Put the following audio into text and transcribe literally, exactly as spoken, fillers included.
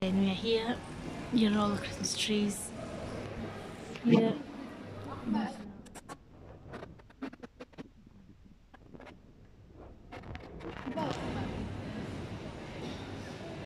And we are here. Here are all the Christmas trees. Here,